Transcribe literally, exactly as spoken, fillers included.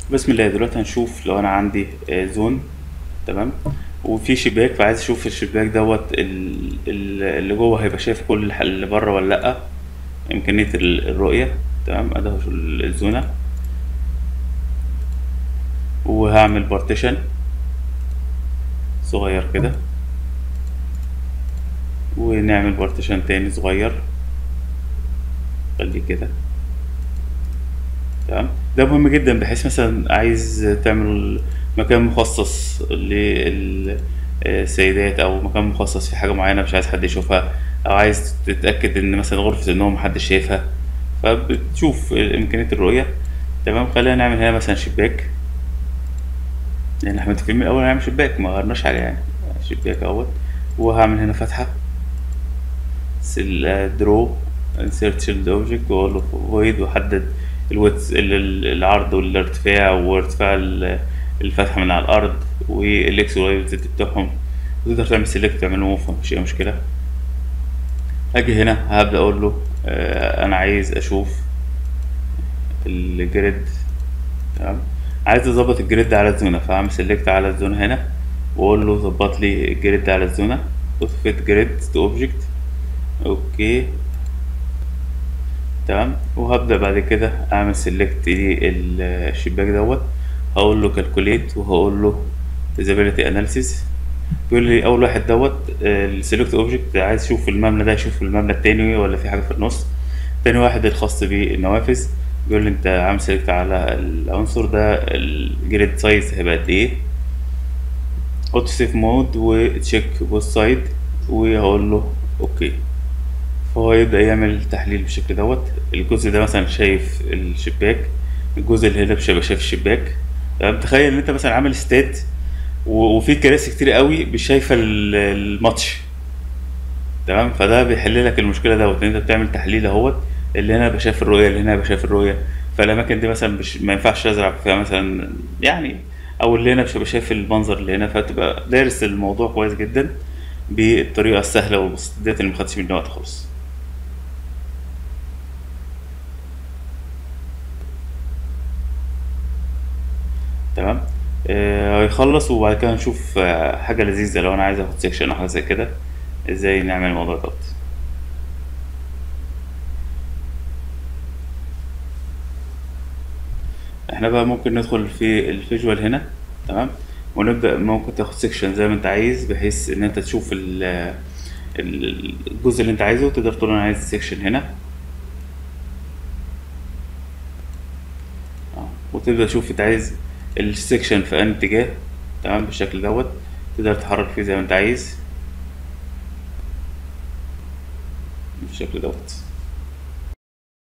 بسم الله. دلوقتي هنشوف لو انا عندي آه، زون. تمام. وفي شباك، فعايز اشوف الشباك دوت ال- ال- اللي جوه هيبقى شايف كل الح- اللي بره ولا لا. امكانيه ال- الرؤيه. تمام. ادي هو ال- الزونه. وهعمل بارتيشن صغير كده، ونعمل بارتيشن تاني صغير. خليه كده. تمام. ده مهم جدا، بحيث مثلا عايز تعمل مكان مخصص للسيدات، او مكان مخصص في حاجة معينة مش عايز حد يشوفها، او عايز تتأكد ان مثلا غرفة النوم محدش شايفها، فبتشوف امكانية الرؤية. تمام. خلينا نعمل هنا مثلا شباك، لان احنا متفقين من الاول هنعمل شباك، ما غيرناش عليه يعني. شباك اهوت. وهعمل هنا فتحة. درو insert shield object، واقول له void، واحدد الويدث العرض والارتفاع، وارتفاع ال- الفتحة من على الأرض، والاكس واي زد بتوعهم. وتقدر تعمل سيلكت، تعمل موف، مفيش أي مشكلة. أجي هنا هبدأ أقول له آه أنا عايز أشوف الجريد. تمام. عايز أظبط الجريد على الزونة، فهعمل سيلكت على الزونة هنا، وأقول له ظبط لي الجريد على الزونة. وفيت جريد تو اوبجكت. اوكي. تمام. وهبدأ بعد كده أعمل سيلكت للشباك دوت. هقول له كالكوليت، وهقول له feasibility analysis. بيقول لي أول واحد دوت السيلكت اوبجكت، عايز أشوف المبنى ده يشوف المبنى التاني ولا في حاجة في النص. تاني واحد الخاص بالنوافذ، بيقول لي أنت عامل سيلكت على العنصر ده، الجريد سايز هيبقى قد إيه. أوتو سيف مود وتشيك بوث سايد، وهقول له أوكي. فهو يبدأ يعمل تحليل بالشكل دوت. الجزء ده مثلا شايف الشباك، الجزء اللي هنا مش هيبقى شايف الشباك. تمام. تخيل ان انت مثلا عامل استاد، و- وفي كراسي كتير قوي مش شايفه ال- الماتش. تمام. فده بيحل لك المشكله دوت، ان انت بتعمل تحليل اهوت. اللي هنا يبقى شايف الرؤيه، اللي هنا يبقى شايف الرؤيه. فالاماكن دي مثلا مش ما ينفعش ازرع فيها مثلا يعني، او اللي هنا مش هيبقى شايف المنظر اللي هنا، فتبقى دارس الموضوع كويس جدا بالطريقه السهله والبسيطه ديت اللي مخدش مني وقت خالص. تمام. آه، هيخلص، وبعد كده نشوف آه، حاجة لذيذة لو أنا عايز أخد سيكشن أو حاجة زي كده، إزاي نعمل الموضوع دوت. إحنا بقى ممكن ندخل في الفيجوال هنا. تمام. ونبدأ ممكن تاخد سيكشن زي ما أنت عايز، بحيث إن أنت تشوف ال- ال- الجزء اللي أنت عايزه. تقدر تقول أنا عايز سيكشن هنا. آه، وتبدأ تشوف أنت عايز السيكشن في أي اتجاه. تمام. بالشكل دوت تقدر تتحرك فيه زي ما أنت عايز بالشكل دوت.